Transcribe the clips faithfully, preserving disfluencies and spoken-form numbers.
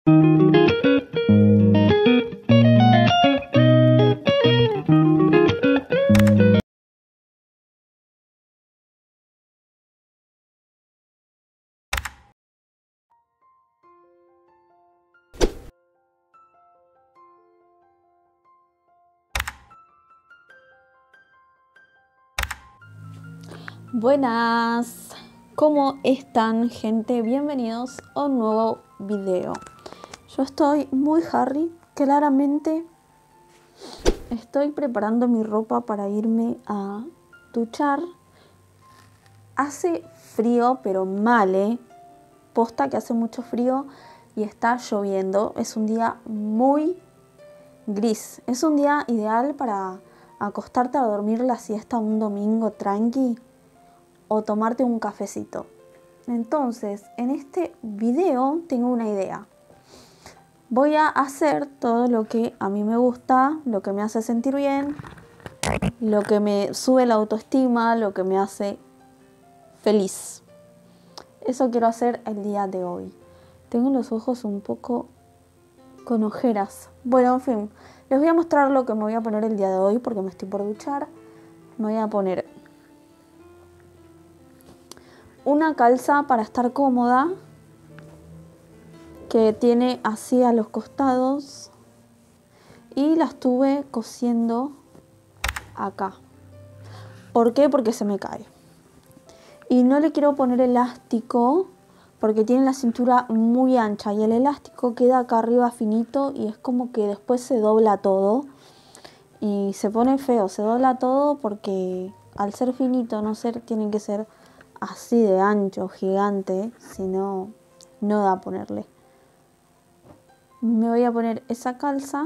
Buenas, ¿cómo están, gente? Bienvenidos a un nuevo video. Yo estoy muy Harry, claramente estoy preparando mi ropa para irme a duchar. Hace frío, pero mal, ¿eh? Posta que hace mucho frío y está lloviendo. Es un día muy gris. Es un día ideal para acostarte a dormir la siesta un domingo tranqui o tomarte un cafecito. Entonces, en este video tengo una idea. Voy a hacer todo lo que a mí me gusta, lo que me hace sentir bien, lo que me sube la autoestima, lo que me hace feliz. Eso quiero hacer el día de hoy. Tengo los ojos un poco con ojeras. Bueno, en fin, les voy a mostrar lo que me voy a poner el día de hoy porque me estoy por duchar. Me voy a poner una calza para estar cómoda, que tiene así a los costados, y la estuve cosiendo acá. ¿Por qué? Porque se me cae. Y no le quiero poner elástico porque tiene la cintura muy ancha y el elástico queda acá arriba finito y es como que después se dobla todo y se pone feo, se dobla todo porque al ser finito no ser, tiene que ser así de ancho, gigante, si no, no da a ponerle. Me voy a poner esa calza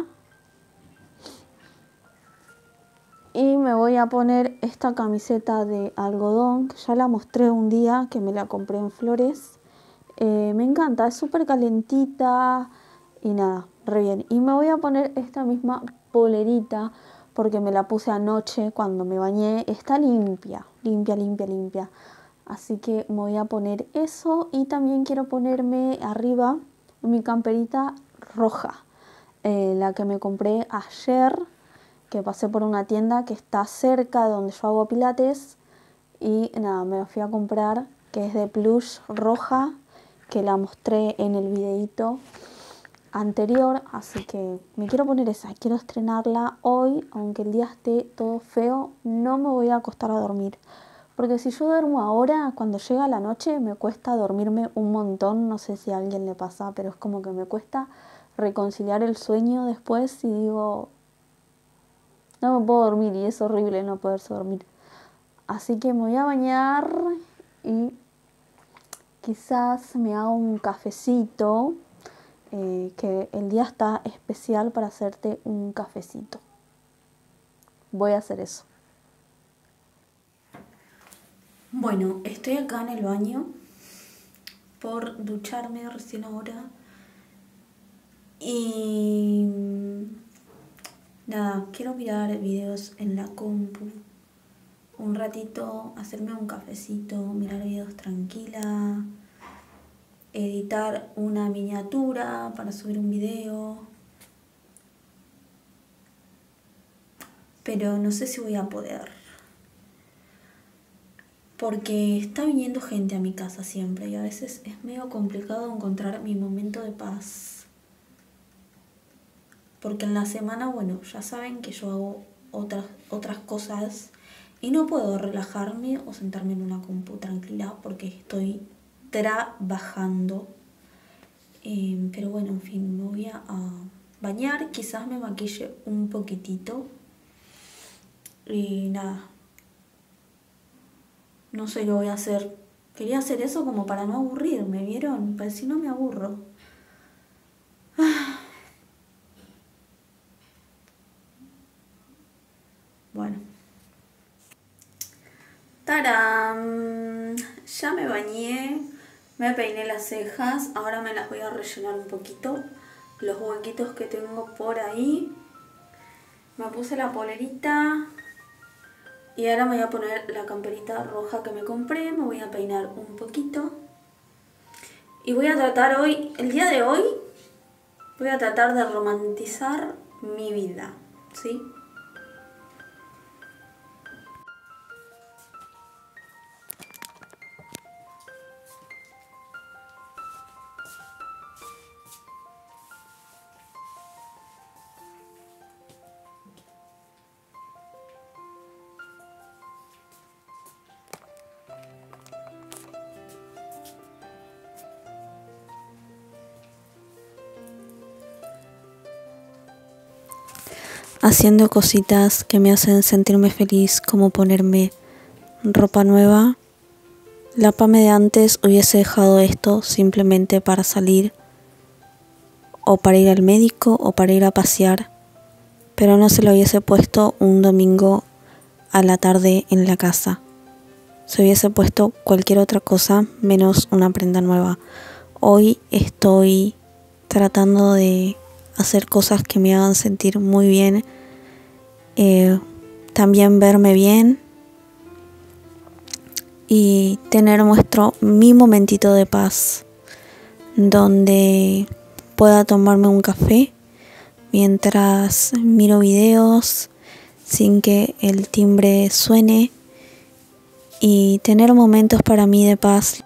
y me voy a poner esta camiseta de algodón, que ya la mostré un día, que me la compré en Flores. Eh, me encanta, es súper calentita y nada, re bien. Y me voy a poner esta misma polerita porque me la puse anoche cuando me bañé. Está limpia, limpia, limpia, limpia. Así que me voy a poner eso y también quiero ponerme arriba mi camperita roja, eh, la que me compré ayer, que pasé por una tienda que está cerca de donde yo hago pilates y nada, me la fui a comprar, que es de plush roja, que la mostré en el videito anterior, así que me quiero poner esa, quiero estrenarla hoy, aunque el día esté todo feo, no me voy a acostar a dormir. Porque si yo duermo ahora, cuando llega la noche me cuesta dormirme un montón. No sé si a alguien le pasa, pero es como que me cuesta reconciliar el sueño después y digo, no me puedo dormir y es horrible no poderse dormir. Así que me voy a bañar y quizás me hago un cafecito, eh, que el día está especial para hacerte un cafecito. Voy a hacer eso. Bueno, estoy acá en el baño por ducharme recién ahora y nada, quiero mirar videos en la compu un ratito, hacerme un cafecito, mirar videos tranquila, editar una miniatura para subir un video, pero no sé si voy a poder. Porque está viniendo gente a mi casa siempre y a veces es medio complicado encontrar mi momento de paz. Porque en la semana, bueno, ya saben que yo hago otras, otras cosas y no puedo relajarme o sentarme en una compu tranquila porque estoy trabajando. Eh, pero bueno, en fin, me voy a, a bañar, quizás me maquille un poquitito y nada. No sé qué voy a hacer. Quería hacer eso como para no aburrirme, ¿vieron? Para si no me aburro. Bueno. ¡Tarán! Ya me bañé, me peiné las cejas, ahora me las voy a rellenar un poquito. Los huequitos que tengo por ahí. Me puse la polerita. Y ahora me voy a poner la camperita roja que me compré, me voy a peinar un poquito. Y voy a tratar hoy, el día de hoy, Voy a tratar de romantizar mi vida, ¿sí? Haciendo cositas que me hacen sentirme feliz, como ponerme ropa nueva. La Pame de antes hubiese dejado esto simplemente para salir o para ir al médico o para ir a pasear, pero no se lo hubiese puesto un domingo a la tarde en la casa. Se hubiese puesto cualquier otra cosa menos una prenda nueva. Hoy estoy tratando de hacer cosas que me hagan sentir muy bien, eh, también verme bien y tener nuestro mi momentito de paz donde pueda tomarme un café mientras miro videos sin que el timbre suene y tener momentos para mí de paz.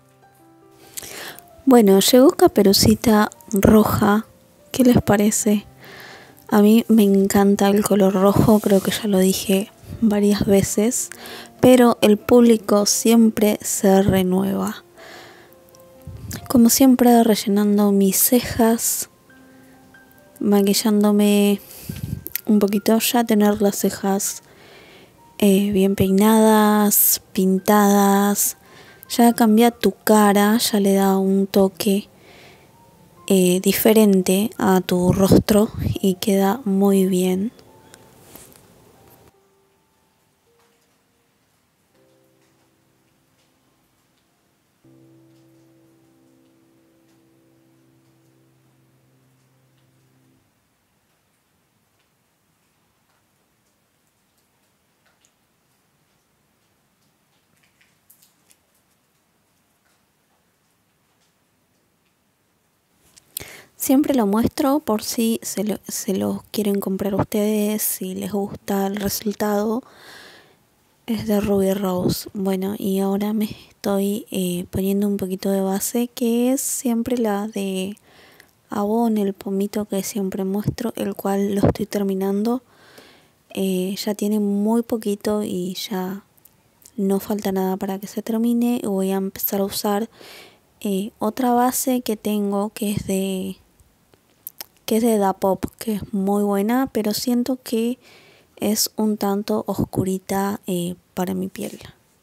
Bueno, llegó Caperucita Roja. ¿Qué les parece? A mí me encanta el color rojo, creo que ya lo dije varias veces, pero el público siempre se renueva. Como siempre, rellenando mis cejas, maquillándome un poquito, ya tener las cejas eh, bien peinadas, pintadas, ya cambia tu cara, ya le da un toque eh, diferente a tu rostro y queda muy bien. Siempre lo muestro por si se lo, se lo quieren comprar ustedes, si les gusta el resultado. Es de Ruby Rose. Bueno, y ahora me estoy eh, poniendo un poquito de base, que es siempre la de Avon, el pomito que siempre muestro, el cual lo estoy terminando. Eh, ya tiene muy poquito y ya no falta nada para que se termine. Voy a empezar a usar eh, otra base que tengo, que es de que es de Dapop, que es muy buena, pero siento que es un tanto oscurita eh, para mi piel.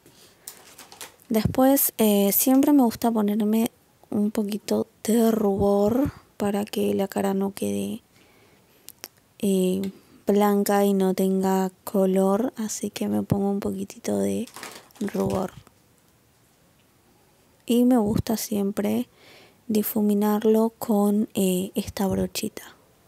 Después eh, siempre me gusta ponerme un poquito de rubor para que la cara no quede eh, blanca y no tenga color, así que me pongo un poquitito de rubor. Y me gusta siempre difuminarlo con eh, esta brochita.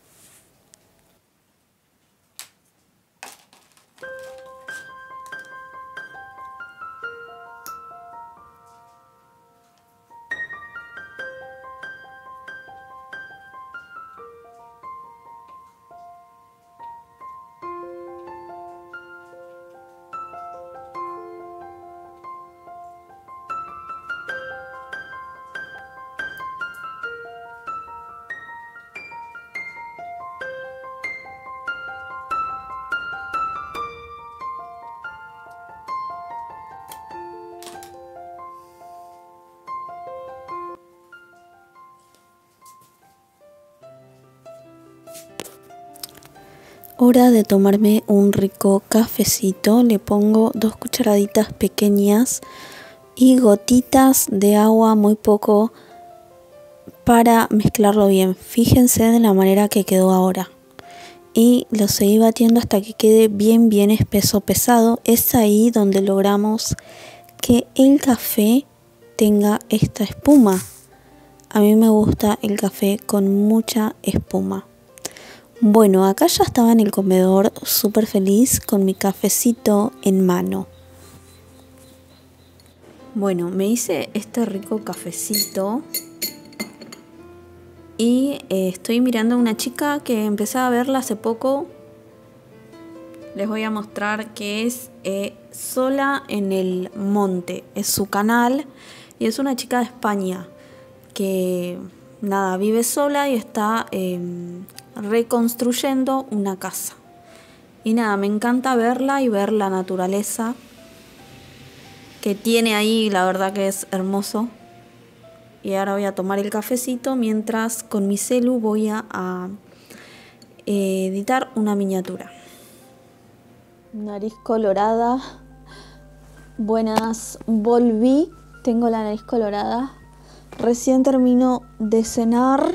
Hora de tomarme un rico cafecito. Le pongo dos cucharaditas pequeñas y gotitas de agua, muy poco, para mezclarlo bien. Fíjense de la manera que quedó ahora. Y lo seguí batiendo hasta que quede bien bien espeso, pesado. Es ahí donde logramos que el café tenga esta espuma. A mí me gusta el café con mucha espuma. Bueno, acá ya estaba en el comedor súper feliz con mi cafecito en mano. Bueno, me hice este rico cafecito y eh, estoy mirando a una chica que empecé a verla hace poco. Les voy a mostrar que es eh, Sola en el Monte. Es su canal y es una chica de España que nada, vive sola y está eh, reconstruyendo una casa. Y nada, me encanta verla y ver la naturaleza que tiene ahí, la verdad que es hermoso. Y ahora voy a tomar el cafecito mientras con mi celu voy a, a eh, editar una miniatura. Nariz colorada. Buenas, volví. Tengo la nariz colorada. Recién termino de cenar.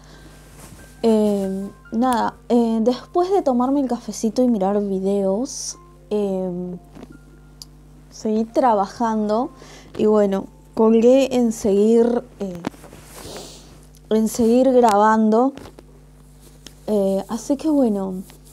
Eh, nada, eh, después de tomarme el cafecito y mirar videos, eh, seguí trabajando y bueno, colgué en seguir, eh, en seguir grabando. Eh, así que bueno,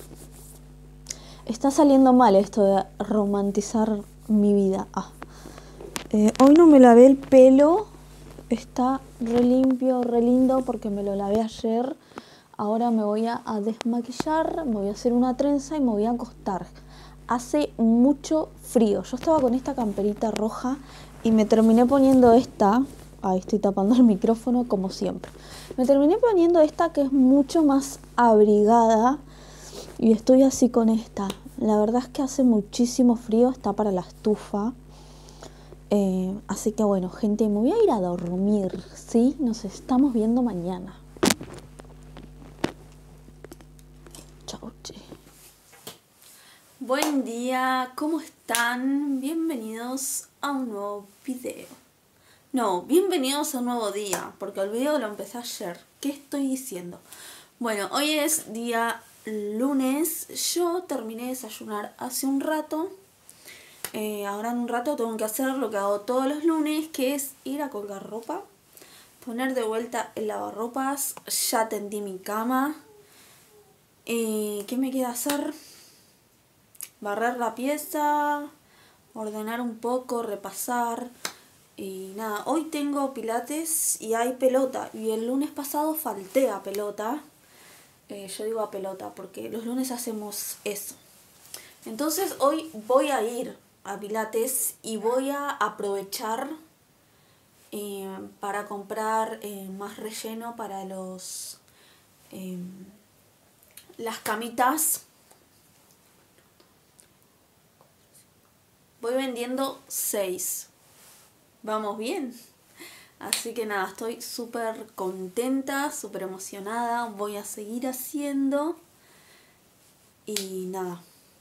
está saliendo mal esto de romantizar mi vida. Ah. Eh, hoy no me lavé el pelo, está re limpio, re lindo porque me lo lavé ayer. Ahora me voy a, a desmaquillar, me voy a hacer una trenza y me voy a acostar. Hace mucho frío. Yo estaba con esta camperita roja y me terminé poniendo esta. Ahí estoy tapando el micrófono como siempre. Me terminé poniendo esta que es mucho más abrigada y estoy así con esta. La verdad es que hace muchísimo frío, está para la estufa. Eh, así que bueno, gente, me voy a ir a dormir, ¿sí? Nos estamos viendo mañana. Chau, che. Buen día, ¿cómo están? Bienvenidos a un nuevo video. No, bienvenidos a un nuevo día, porque el video lo empecé ayer. ¿Qué estoy diciendo? Bueno, hoy es día lunes. Yo terminé de desayunar hace un rato. Eh, ahora en un rato tengo que hacer lo que hago todos los lunes, que es ir a colgar ropa, poner de vuelta el lavarropas. Ya tendí mi cama. Eh, ¿Qué me queda hacer? Barrer la pieza, ordenar un poco, repasar. Y nada, hoy tengo pilates y hay pelota. Y el lunes pasado falté a pelota. Eh, yo digo a pelota porque los lunes hacemos eso. Entonces hoy voy a ir a pilates y voy a aprovechar eh, para comprar eh, más relleno para los eh, las camitas. Voy vendiendo seis. Vamos bien. Así que nada, estoy súper contenta, súper emocionada. Voy a seguir haciendo. Y nada.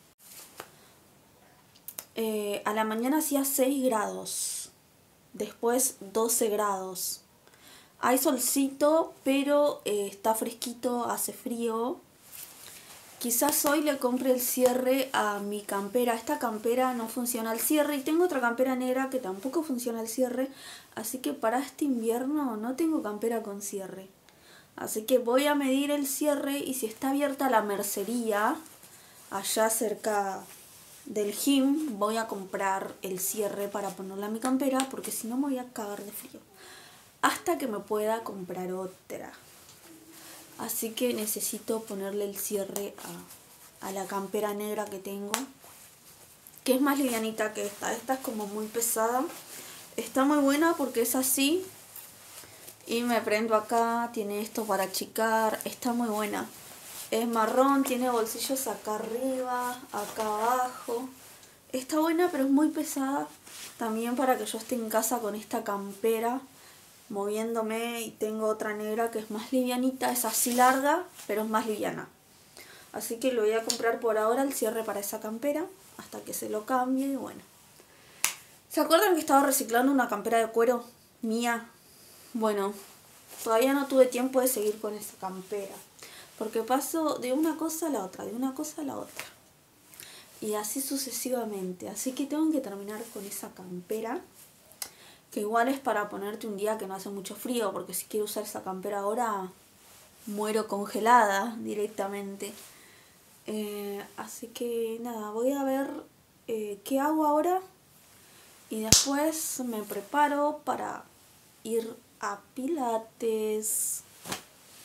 Eh, a la mañana hacía seis grados. Después doce grados. Hay solcito, pero eh, está fresquito, hace frío. Quizás hoy le compre el cierre a mi campera. Esta campera no funciona al cierre y tengo otra campera negra que tampoco funciona al cierre. Así que para este invierno no tengo campera con cierre. Así que voy a medir el cierre y si está abierta la mercería, allá cerca del gym, voy a comprar el cierre para ponerla a mi campera porque si no me voy a cagar de frío. Hasta que me pueda comprar otra. Así que necesito ponerle el cierre a, a la campera negra que tengo, que es más livianita que esta. Esta es como muy pesada. Está muy buena porque es así. Y me prendo acá, tiene esto para achicar. Está muy buena. Es marrón, tiene bolsillos acá arriba, acá abajo. Está buena, pero es muy pesada. También para que yo esté en casa con esta campera moviéndome, y tengo otra negra que es más livianita, es así larga, pero es más liviana. Así que lo voy a comprar por ahora el cierre para esa campera, hasta que se lo cambie y bueno. ¿Se acuerdan que estaba reciclando una campera de cuero mía? Bueno, todavía no tuve tiempo de seguir con esa campera, porque paso de una cosa a la otra, de una cosa a la otra. Y así sucesivamente, así que tengo que terminar con esa campera. Que igual es para ponerte un día que no hace mucho frío, porque si quiero usar esa campera ahora, muero congelada directamente. Eh, así que nada, voy a ver eh, qué hago ahora. Y después me preparo para ir a pilates.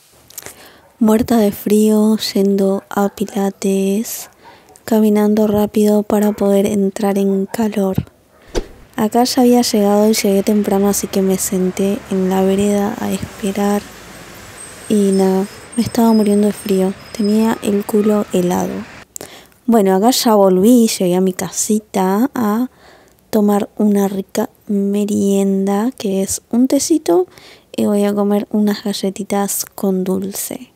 Muerta de frío, yendo a pilates, caminando rápido para poder entrar en calor. Acá ya había llegado y llegué temprano, así que me senté en la vereda a esperar y nada, me estaba muriendo de frío, tenía el culo helado. Bueno, acá ya volví, llegué a mi casita a tomar una rica merienda que es un tecito y voy a comer unas galletitas con dulce.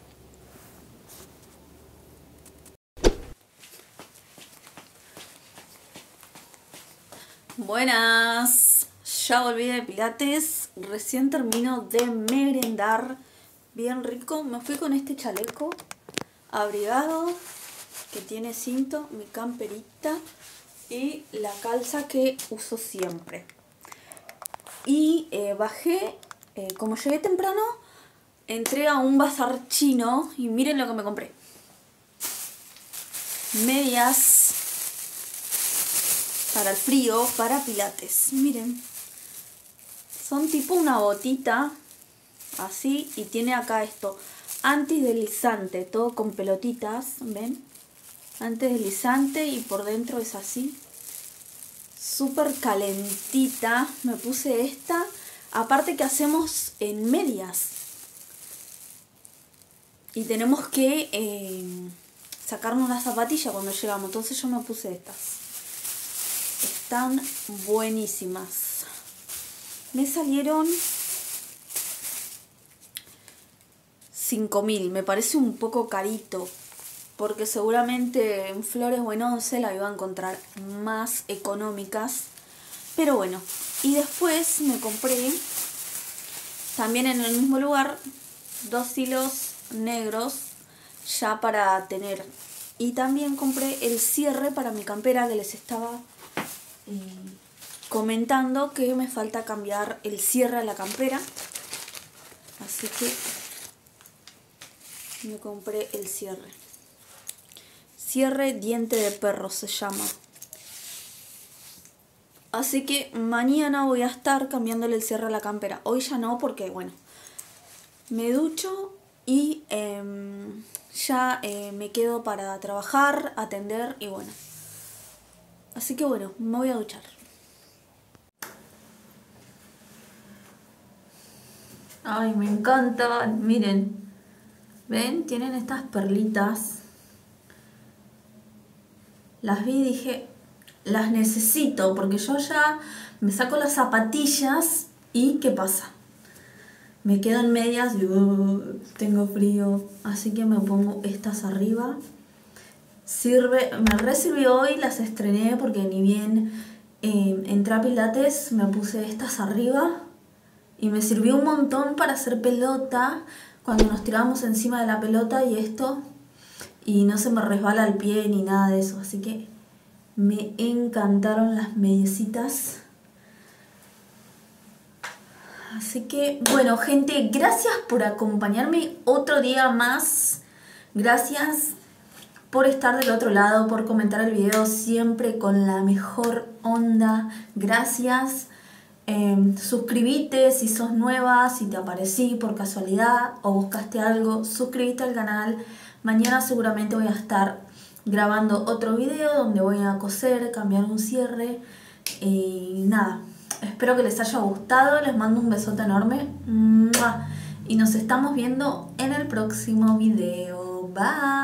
Buenas, ya volví de pilates, recién termino de merendar, bien rico. Me fui con este chaleco abrigado que tiene cinto, mi camperita y la calza que uso siempre. Y eh, bajé, eh, como llegué temprano, entré a un bazar chino y miren lo que me compré. Medias para el frío, para pilates, miren, son tipo una botita así y tiene acá esto antideslizante, todo con pelotitas, ven, antideslizante y por dentro es así, súper calentita. Me puse esta, aparte que hacemos en medias y tenemos que eh, sacarnos las zapatillas cuando llegamos, entonces yo me puse estas. Están buenísimas. Me salieron cinco mil. Me parece un poco carito. Porque seguramente en Flores o en Once la iba a encontrar más económicas. Pero bueno. Y después me compré, también en el mismo lugar, dos hilos negros ya para tener. Y también compré el cierre para mi campera que les estaba comentando que me falta cambiar el cierre a la campera, así que me compré el cierre cierre diente de perro se llama, así que mañana voy a estar cambiándole el cierre a la campera. Hoy ya no, porque bueno, me ducho y eh, ya eh, me quedo para trabajar, atender y bueno. Así que bueno, me voy a duchar. Ay, me encanta. Miren. ¿Ven? Tienen estas perlitas. Las vi y dije, las necesito, porque yo ya me saco las zapatillas y ¿qué pasa? Me quedo en medias y uh, tengo frío. Así que me pongo estas arriba. Sirve, me re sirvió hoy, las estrené porque ni bien eh, entré a pilates, me puse estas arriba y me sirvió un montón para hacer pelota cuando nos tiramos encima de la pelota y esto, y no se me resbala el pie ni nada de eso, así que me encantaron las mediecitas. Así que bueno, gente, gracias por acompañarme otro día más. Gracias por estar del otro lado, por comentar el video siempre con la mejor onda. Gracias. Eh, suscríbete si sos nueva, si te aparecí por casualidad o buscaste algo, suscríbete al canal. Mañana seguramente voy a estar grabando otro video donde voy a coser, cambiar un cierre y nada. Espero que les haya gustado, les mando un besote enorme y nos estamos viendo en el próximo video. Bye.